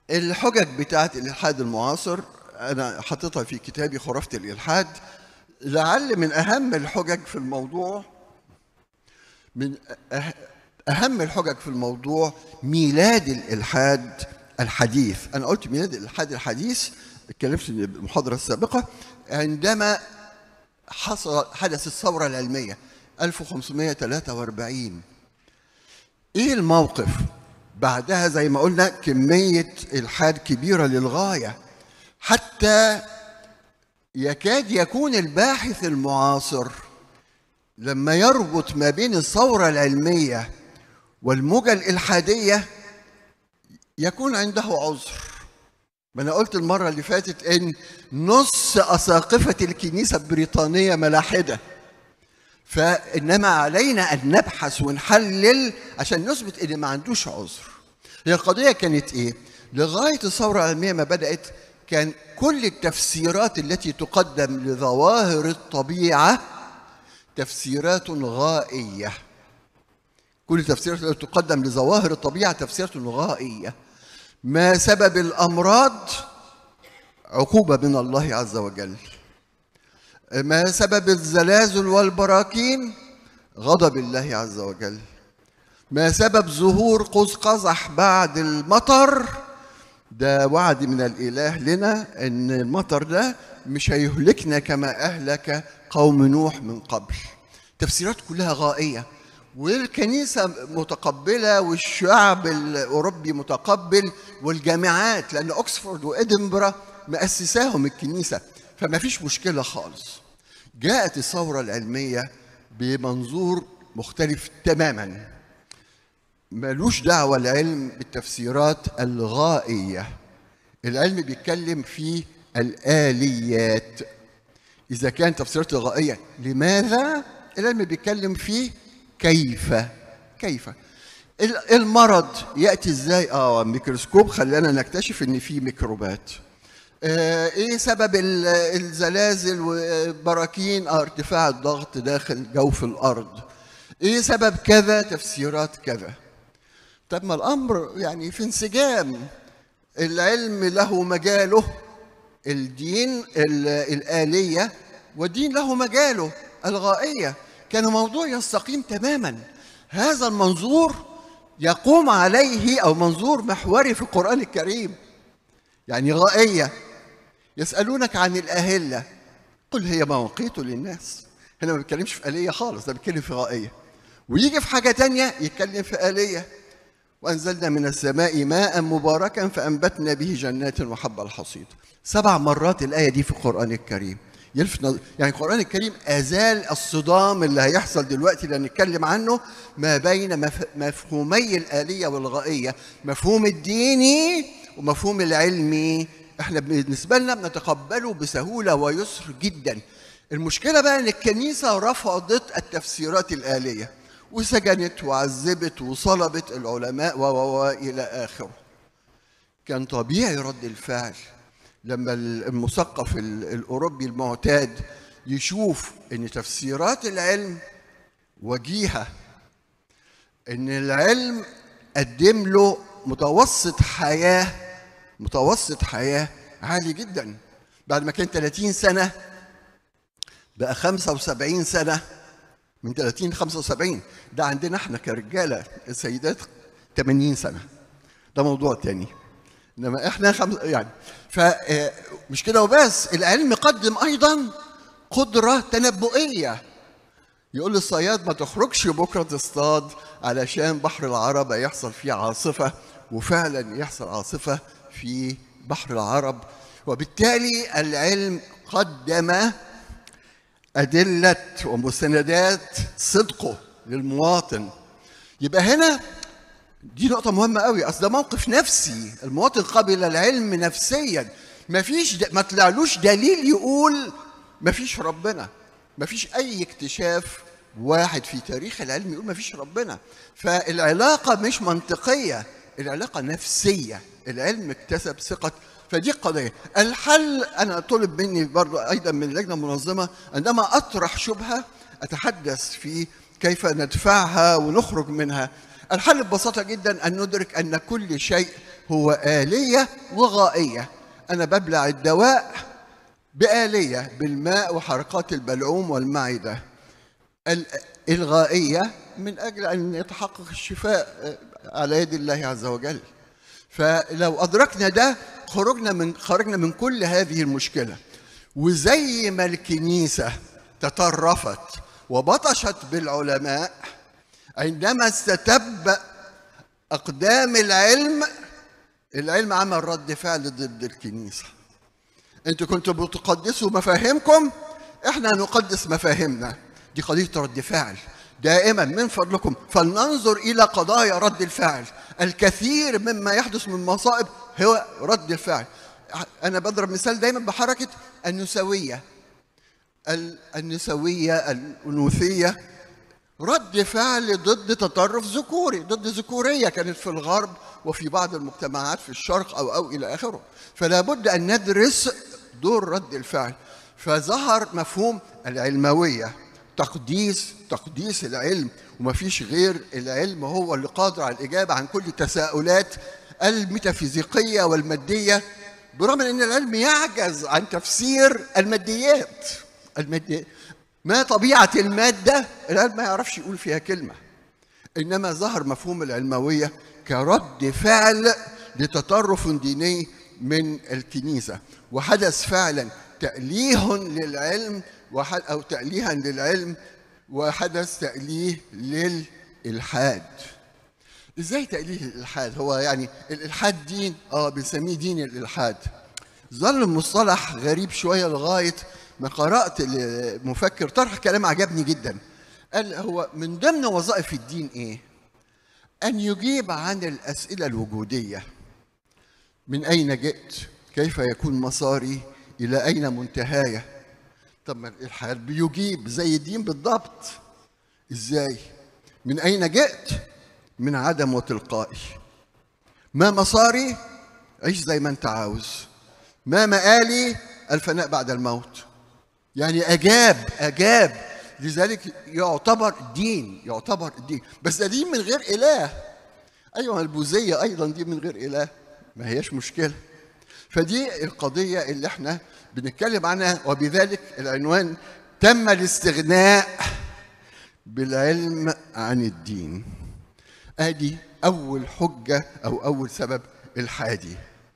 الحجج بتاعت الإلحاد المعاصر أنا حاططها في كتابي خرافة الإلحاد. لعل من أهم الحجج في الموضوع أهم الحجج في الموضوع ميلاد الإلحاد الحديث. أنا قلت ميلاد الإلحاد الحديث، اتكلمت في المحاضرة السابقة عندما حدث الثورة العلمية 1543. إيه الموقف؟ بعدها زي ما قلنا كمية إلحاد كبيرة للغاية، حتى يكاد يكون الباحث المعاصر لما يربط ما بين الثورة العلمية والموجة الإلحادية يكون عنده عذر. ما أنا قلت المرة اللي فاتت إن نص أساقفة الكنيسة البريطانية ملاحدة، فإنما علينا أن نبحث ونحلل عشان نثبت إن ما عندوش عذر. هي القضية كانت إيه؟ لغاية الثورة العلمية ما بدأت كان كل التفسيرات التي تقدم لظواهر الطبيعة تفسيرات غائية. كل التفسيرات التي تقدم لظواهر الطبيعة تفسيرات غائية. ما سبب الأمراض؟ عقوبة من الله عز وجل. ما سبب الزلازل والبراكين؟ غضب الله عز وجل. ما سبب ظهور قوس قزح بعد المطر؟ ده وعد من الإله لنا إن المطر ده مش هيهلكنا كما أهلك قوم نوح من قبل. تفسيرات كلها غائية، والكنيسة متقبلة والشعب الأوروبي متقبل والجامعات، لأن أكسفورد وإدنبرا مؤسساهم الكنيسة، فما فيش مشكلة خالص. جاءت الثورة العلمية بمنظور مختلف تماما، ملوش دعوة العلم بالتفسيرات الغائية. العلم بيتكلم في الآليات. إذا كان تفسيرات غائية لماذا؟ العلم بيتكلم في كيف المرض يأتي إزاي؟ الميكروسكوب خلانا نكتشف إن في ميكروبات. إيه سبب الزلازل والبراكين؟ ارتفاع الضغط داخل جوف الأرض. إيه سبب كذا؟ تفسيرات كذا. طب ما الأمر يعني في انسجام. العلم له مجاله، الدين الآلية، والدين له مجاله الغائية. كان موضوع يستقيم تماما. هذا المنظور يقوم عليه أو منظور محوري في القرآن الكريم. يعني غائية. يسألونك عن الأهلة قل هي مواقيت للناس. هنا ما بيتكلمش في آلية خالص، ده بيتكلم في غائية. ويجي في حاجة تانية يتكلم في آلية. وأنزلنا من السماء ماء مباركا فأنبتنا به جنات وحب الحصيد. 7 مرات الآية دي في القرآن الكريم. يعني القرآن الكريم أزال الصدام اللي هيحصل دلوقتي اللي هنتكلم عنه ما بين مفهومي الآلية والغائية، مفهوم الديني ومفهوم العلمي. احنا بالنسبة لنا بنتقبله بسهولة ويسر جدا. المشكلة بقى ان الكنيسة رفضت التفسيرات الآلية وسجنت وعذبت وصلبت العلماء وإلى آخره. كان طبيعي رد الفعل لما المثقف الأوروبي المعتاد يشوف ان تفسيرات العلم وجيهة، ان العلم قدم له متوسط حياة عالي جدا. بعد ما كان 30 سنة بقى 75 سنة. من 30 ل 75 ده عندنا احنا كرجالة. السيدات 80 سنة، ده موضوع تاني. انما احنا يعني فمش كده وبس. العلم قدم ايضا قدرة تنبؤية. يقول للصياد ما تخرجش بكرة تصطاد علشان بحر العرب يحصل فيه عاصفة، وفعلا يحصل عاصفة في بحر العرب. وبالتالي العلم قدم أدلة ومستندات صدقه للمواطن. يبقى هنا دي نقطة مهمة قوي. أصل ده موقف نفسي. المواطن قبل العلم نفسيا. ما طلعلوش دليل يقول ما فيش ربنا. ما فيش أي اكتشاف واحد في تاريخ العلم يقول ما فيش ربنا. فالعلاقة مش منطقية، العلاقة نفسية. العلم اكتسب ثقة. فدي قضية. الحل أنا طلب مني برضو أيضا من اللجنة المنظمة عندما أطرح شبهة أتحدث في كيف ندفعها ونخرج منها. الحل ببساطة جدا أن ندرك أن كل شيء هو آلية وغائية. أنا ببلع الدواء بآلية بالماء وحركات البلعوم والمعدة. الغائية من أجل أن يتحقق الشفاء على يد الله عز وجل. فلو أدركنا ده خرجنا من كل هذه المشكلة. وزي ما الكنيسة تطرفت وبطشت بالعلماء عندما استتب أقدام العلم عمل رد فعل ضد الكنيسة. أنتوا كنتوا بتقدسوا مفاهيمكم، إحنا نقدس مفاهيمنا. دي قضية رد فعل. دائما من فضلكم فلننظر إلى قضايا رد الفعل. الكثير مما يحدث من مصائب هو رد الفعل. أنا بضرب مثال دائما بحركة النسوية. الأنوثية رد فعل ضد تطرف ذكوري، ضد ذكورية كانت في الغرب وفي بعض المجتمعات في الشرق أو إلى آخره. فلا بد أن ندرس دور رد الفعل. فظهر مفهوم العلموية، تقديس العلم، وما فيش غير العلم هو اللي قادر على الإجابة عن كل التساؤلات الميتافيزيقية والمادية، برغم أن العلم يعجز عن تفسير الماديات. ما طبيعة المادة العلم ما يعرفش يقول فيها كلمة. إنما ظهر مفهوم العلموية كرد فعل لتطرف ديني من الكنيسة، وحدث فعلا تأليه للعلم أو تأليها للعلم، وحدث تأليه للإلحاد. إزاي تأليه الإلحاد؟ هو يعني الإلحاد دين؟ بنسميه دين الإلحاد. ظل مصطلح غريب شوية لغاية ما قرأت المفكر طرح كلام عجبني جدا. قال هو من ضمن وظائف الدين إيه؟ أن يجيب عن الأسئلة الوجودية. من أين جئت؟ كيف يكون مساري؟ إلى أين منتهاي؟ طب ما الإلحاد بيجيب زي الدين بالضبط. إزاي؟ من أين جئت؟ من عدم وتلقائي. ما مساري؟ عيش زي ما أنت عاوز. ما مآلي؟ الفناء بعد الموت. يعني أجاب. لذلك يعتبر دين. بس ده دين من غير إله. أيوة البوذية أيضا دي من غير إله، ما هيش مشكلة. فدي القضية اللي احنا بنتكلم عنها، وبذلك العنوان تم الاستغناء بالعلم عن الدين. ادي اول حجة او اول سبب الحادي.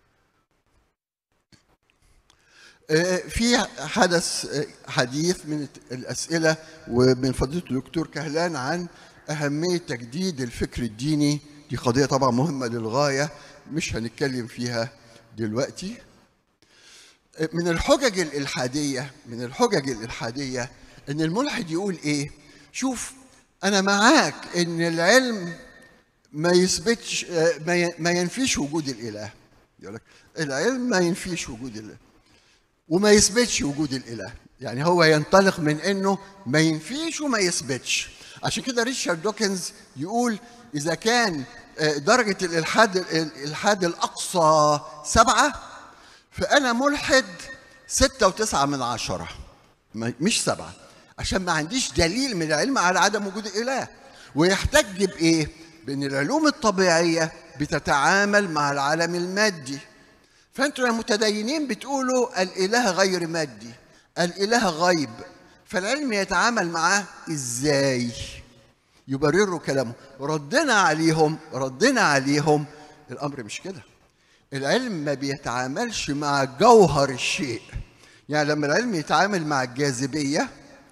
في حديث من الاسئلة ومن فضيلة الدكتور كهلان عن اهمية تجديد الفكر الديني. دي قضية طبعا مهمة للغاية، مش هنتكلم فيها دلوقتي. من الحجج الإلحادية إن الملحد يقول إيه؟ شوف أنا معاك إن العلم ما يثبتش ما ينفيش وجود الإله. يقول لك العلم ما ينفيش وجود الإله وما يثبتش وجود الإله. يعني هو ينطلق من إنه ما ينفيش وما يثبتش. عشان كده ريتشارد دوكنز يقول إذا كان درجة الإلحاد الأقصى 7، فأنا ملحد 6.9، مش 7، عشان ما عنديش دليل من العلم على عدم وجود الإله. ويحتج بإيه؟ بأن العلوم الطبيعية بتتعامل مع العالم المادي. فأنتوا يا متدينين بتقولوا الإله غير مادي، الإله غيب، فالعلم يتعامل معاه إزاي؟ يبرروا كلامه. ردنا عليهم الأمر مش كده. العلم ما بيتعاملش مع جوهر الشيء. يعني لما العلم يتعامل مع الجاذبية،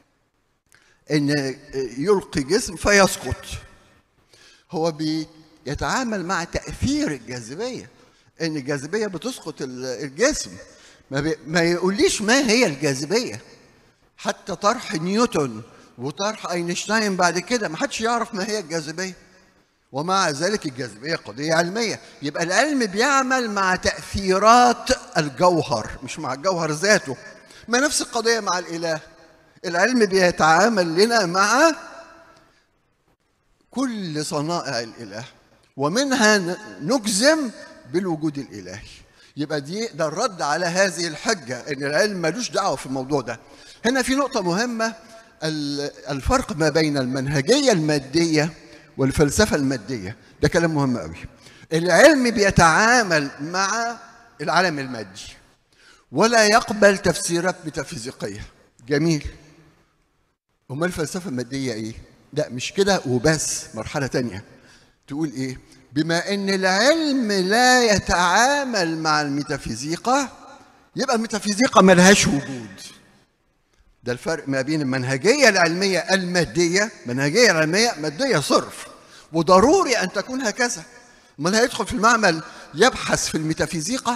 إن يلقي جسم فيسقط، هو بيتعامل مع تأثير الجاذبية، إن الجاذبية بتسقط الجسم. ما يقوليش ما هي الجاذبية. حتى طرح نيوتن وطرح أينشتاين بعد كده ما حدش يعرف ما هي الجاذبية، ومع ذلك الجاذبية قضية علمية. يبقى العلم بيعمل مع تأثيرات الجوهر مش مع الجوهر ذاته. ما نفس القضية مع الإله. العلم بيتعامل لنا مع كل صنائع الإله، ومنها نجزم بالوجود الإلهي. يبقى ده الرد على هذه الحجة إن العلم ملوش دعوة في الموضوع ده. هنا في نقطة مهمة، الفرق ما بين المنهجية المادية والفلسفة المادية. ده كلام مهم قوي. العلم بيتعامل مع العالم المادي ولا يقبل تفسيرات ميتافيزيقية. جميل. أمال الفلسفة المادية إيه؟ لا مش كده وبس، مرحلة تانية تقول إيه؟ بما إن العلم لا يتعامل مع الميتافيزيقا يبقى الميتافيزيقا ملهاش وجود. ده الفرق ما بين المنهجية العلمية المادية، منهجية علمية مادية صرف وضروري أن تكون هكذا. أمال هيدخل في المعمل يبحث في الميتافيزيقا؟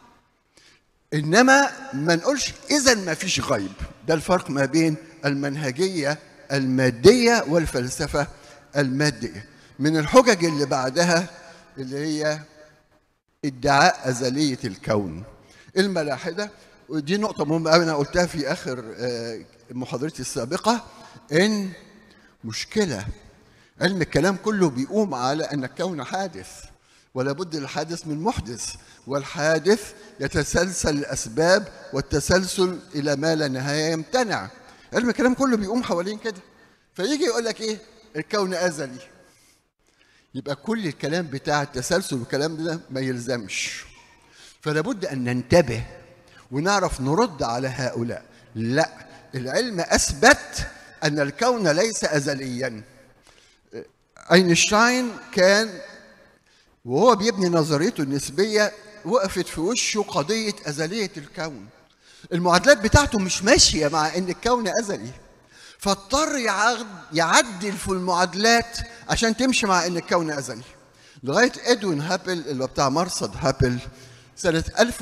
إنما ما نقولش إذا ما فيش غيب. ده الفرق ما بين المنهجية المادية والفلسفة المادية. من الحجج اللي بعدها اللي هي ادعاء أزلية الكون. الملاحدة، ودي نقطة مهمة أوي أنا قلتها في آخر محاضرتي السابقة، إن مشكلة علم الكلام كله بيقوم على أن الكون حادث ولا بد للحادث من محدث، والحادث يتسلسل الأسباب والتسلسل إلى ما لا نهاية يمتنع. علم الكلام كله بيقوم حوالين كده. فيجي يقول لك إيه؟ الكون أزلي. يبقى كل الكلام بتاع التسلسل والكلام ده ما يلزمش. فلا بد أن ننتبه ونعرف نرد على هؤلاء. لا، العلم أثبت أن الكون ليس أزليا. أينشتاين كان وهو بيبني نظريته النسبية وقفت في وشه قضية أزلية الكون. المعادلات بتاعته مش ماشية مع أن الكون أزلي، فاضطر يعدل في المعادلات عشان تمشي مع أن الكون أزلي. لغاية إدوين هابل اللي هو بتاع مرصد هابل سنة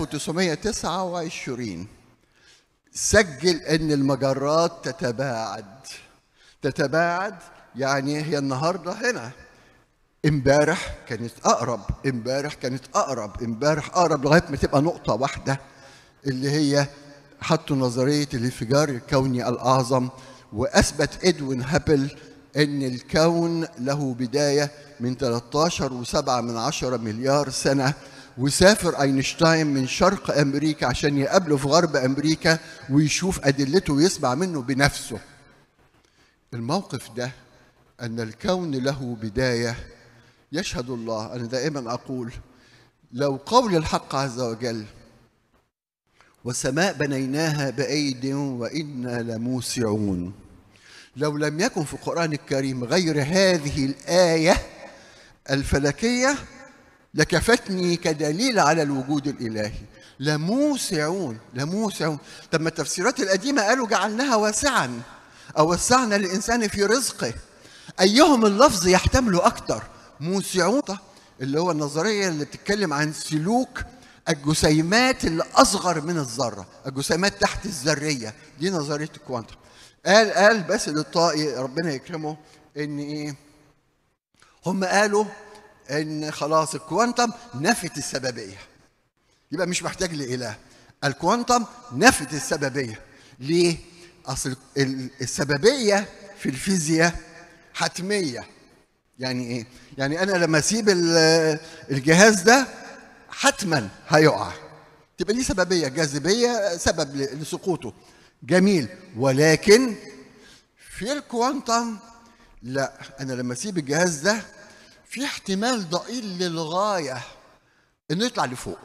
1929 سجل أن المجرات تتباعد. يعني هي النهارده هنا، امبارح كانت اقرب، امبارح كانت اقرب، امبارح اقرب، لغايه ما تبقى نقطه واحده اللي هي حطوا نظريه الانفجار الكوني الاعظم. واثبت ادوين هابل ان الكون له بدايه من 13.7 مليار سنه. وسافر اينشتاين من شرق امريكا عشان يقابله في غرب امريكا ويشوف ادلته ويسمع منه بنفسه. الموقف ده ان الكون له بدايه يشهد الله. أنا دائما أقول لو قول الحق عز وجل والسماء بنيناها بأيد وإنا لموسعون، لو لم يكن في القرآن الكريم غير هذه الآية الفلكية لكفتني كدليل على الوجود الإلهي. لموسعون. طب ما التفسيرات القديمة قالوا جعلناها واسعا أو وسعنا للإنسان في رزقه. أيهم اللفظ يحتمل أكثر؟ موسعون اللي هو النظرية اللي بتتكلم عن سلوك الجسيمات اللي أصغر من الذرة، الجسيمات تحت الذرية، دي نظرية الكوانتم. قال باسل الطائي ربنا يكرمه إن إيه؟ هم قالوا إن خلاص الكوانتم نفت السببية، يبقى مش محتاج لإله. الكوانتم نفت السببية. ليه؟ أصل السببية في الفيزياء حتمية. يعني ايه؟ يعني انا لما اسيب الجهاز ده حتما هيقع، تبقى دي سببيه، جاذبيه سبب لسقوطه. جميل. ولكن في الكوانتم لا، انا لما اسيب الجهاز ده في احتمال ضئيل للغايه انه يطلع لفوق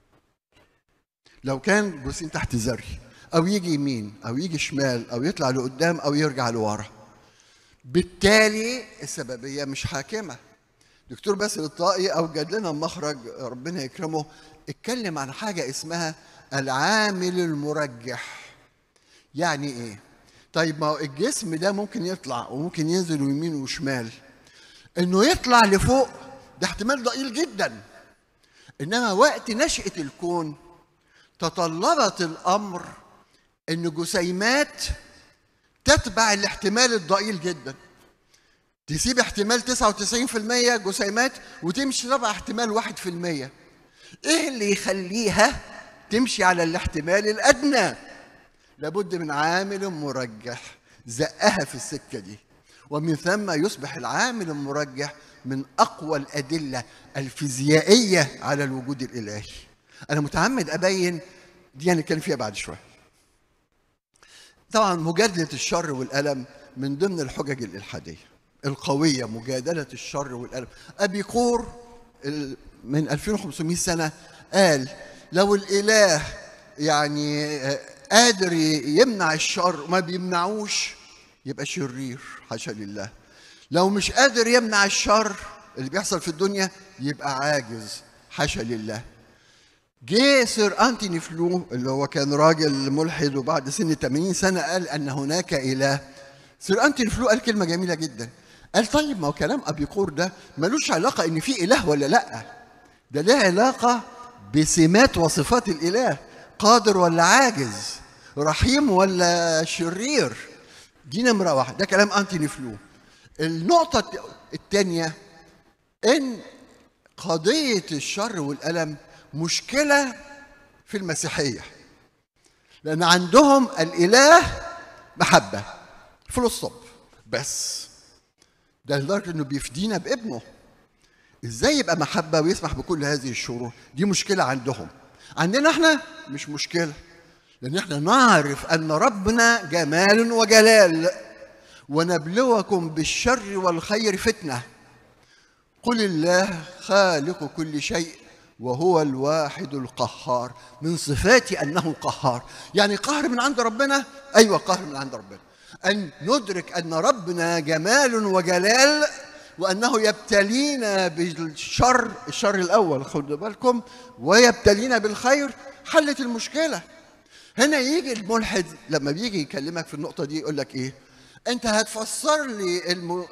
لو كان جزئين تحت ذري، او يجي يمين او يجي شمال او يطلع لقدام او يرجع لورا. بالتالي السببية مش حاكمة. دكتور باسل الطائي أوجد لنا مخرج ربنا يكرمه، اتكلم عن حاجة اسمها العامل المرجح. يعني إيه؟ طيب ما الجسم ده ممكن يطلع وممكن ينزل يمين وشمال، إنه يطلع لفوق ده احتمال ضئيل جدا. إنما وقت نشأة الكون تطلبت الأمر إن جسيمات تتبع الاحتمال الضئيل جدا، تسيب احتمال 99% جسيمات وتمشي تبع احتمال 1%. ايه اللي يخليها تمشي على الاحتمال الادنى؟ لابد من عامل مرجح زقها في السكه دي، ومن ثم يصبح العامل المرجح من اقوى الادله الفيزيائيه على الوجود الالهي. انا متعمد ابين دي هنتكلم فيها بعد شويه. طبعا مجادله الشر والالم من ضمن الحجج الالحاديه القويه، مجادله الشر والالم. ابيقور من 2500 سنة قال لو الإله يعني قادر يمنع الشر وما بيمنعوش يبقى شرير، حاشا لله. لو مش قادر يمنع الشر اللي بيحصل في الدنيا يبقى عاجز، حاشا لله. جه سير أنتوني فلو اللي هو كان راجل ملحد وبعد سن 80 سنة قال أن هناك إله. سير أنتوني فلو قال كلمة جميلة جدا، قال طيب ما هو كلام أبيقور ده ملوش علاقة إن في إله ولا لأ، ده له علاقة بسمات وصفات الإله، قادر ولا عاجز، رحيم ولا شرير. دي نمرة واحد، ده كلام أنتوني فلو. النقطة الثانية إن قضية الشر والألم مشكلة في المسيحية، لأن عندهم الإله محبة فول ستوب بس، ده لدرجة إنه بيفدينا بابنه. إزاي يبقى محبة ويسمح بكل هذه الشرور؟ دي مشكلة عندهم. عندنا إحنا مش مشكلة، لأن إحنا نعرف أن ربنا جمال وجلال، ونبلوكم بالشر والخير فتنة. قل الله خالق كل شيء وهو الواحد القهار. من صفاته أنه قهار، يعني قهر من عند ربنا. أيوة قهر من عند ربنا. أن ندرك أن ربنا جمال وجلال، وأنه يبتلينا بالشر، الشر الأول خدوا بالكم، ويبتلينا بالخير، حلت المشكلة. هنا يجي الملحد لما بيجي يكلمك في النقطة دي يقول لك إيه؟ أنت هتفسر لي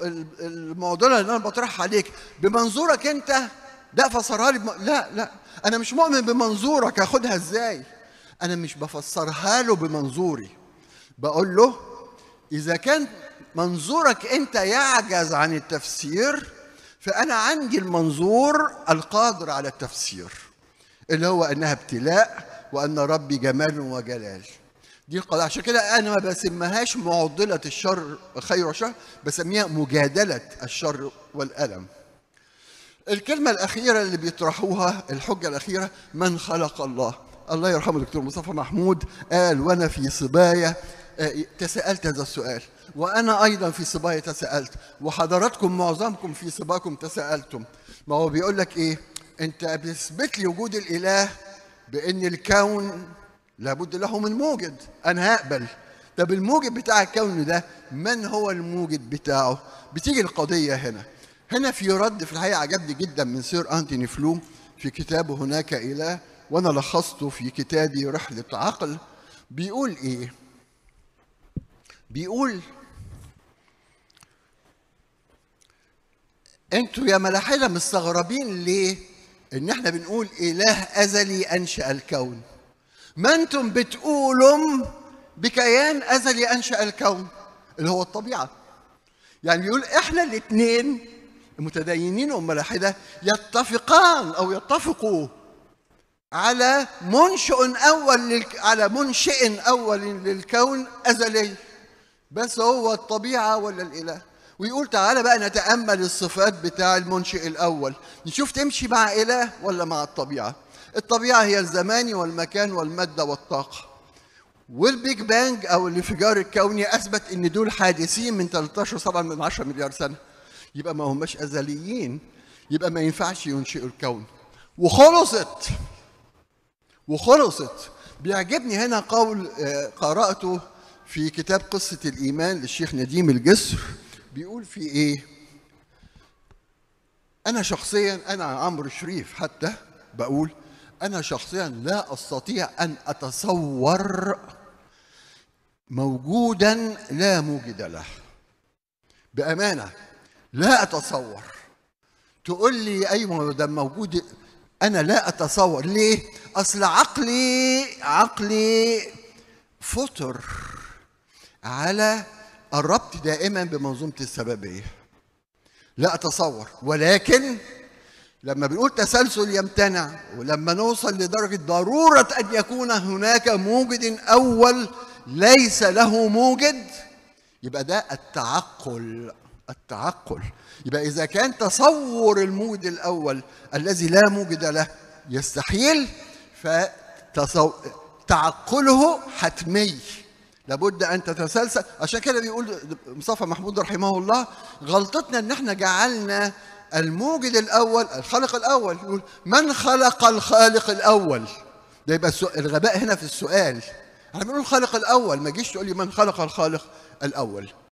المعضلة اللي أنا بطرحها عليك بمنظورك أنت، ده فسرها لي لا أنا مش مؤمن بمنظورك، هاخدها إزاي؟ أنا مش بفسرها له بمنظوري، بقول له إذا كان منظورك أنت يعجز عن التفسير فأنا عندي المنظور القادر على التفسير، اللي هو أنها ابتلاء وأن ربي جمال وجلال. دي القضية. عشان كده أنا ما بسميهاش معضلة الشر خير وشر، بسميها مجادلة الشر والألم. الكلمة الأخيرة اللي بيطرحوها، الحجة الأخيرة، من خلق الله. الله يرحمه دكتور مصطفى محمود قال وأنا في صبايا تساءلت هذا السؤال، وأنا أيضا في صبايا تساءلت، وحضراتكم معظمكم في صباكم تساءلتم. ما هو بيقول لك إيه؟ أنت بتثبت لي وجود الإله بأن الكون لابد له من موجد، أنا هقبل. طب الموجد بتاع الكون ده من هو الموجد بتاعه؟ بتيجي القضية هنا في رد في الحقيقة عجبني جدا من سير أنتوني فلو في كتابه هناك إله، وأنا لخصته في كتابي رحلة عقل. بيقول إيه؟ بيقول أنتوا يا ملاحدة مستغربين ليه إن إحنا بنقول إله أزلي أنشأ الكون؟ ما أنتم بتقولوا بكيان أزلي أنشأ الكون اللي هو الطبيعة. يعني بيقول إحنا الاثنين المتدينين والملاحدة يتفقان أو يتفقوا على منشئ أول للكون أزلي، بس هو الطبيعة ولا الإله. ويقول تعالى بقى نتأمل الصفات بتاع المنشئ الأول، نشوف تمشي مع إله ولا مع الطبيعة. الطبيعة هي الزمان والمكان والمادة والطاقة، والبيج بانج أو الانفجار الكوني أثبت إن دول حادثين من 13.7 مليار سنة. يبقى ما هماش أزليين، يبقى ما ينفعش ينشئوا الكون. وخلصت. بيعجبني هنا قول قرأته في كتاب قصة الإيمان للشيخ نديم الجسر. بيقول في إيه؟ أنا شخصيا، أنا عمرو شريف حتى بقول أنا شخصيا لا أستطيع أن أتصور موجودا لا موجد له. بأمانة لا أتصور. تقول لي أيوة ده موجود، أنا لا أتصور. ليه؟ أصل عقلي فطر على الربط دائما بمنظومة السببية. لا أتصور. ولكن لما بنقول تسلسل يمتنع، ولما نوصل لدرجة ضرورة أن يكون هناك موجد أول ليس له موجد، يبقى ده التعقل. يبقى إذا كان تصور الموجد الأول الذي لا موجد له يستحيل، فتعقله حتمي، لابد أن تتسلسل. عشان كده بيقول مصطفى محمود رحمه الله غلطتنا أن احنا جعلنا الموجد الأول الخالق الأول، يقول من خلق الخالق الأول؟ ده يبقى الغباء هنا في السؤال. احنا بنقول الخالق الأول، ما تجيش تقول لي من خلق الخالق الأول.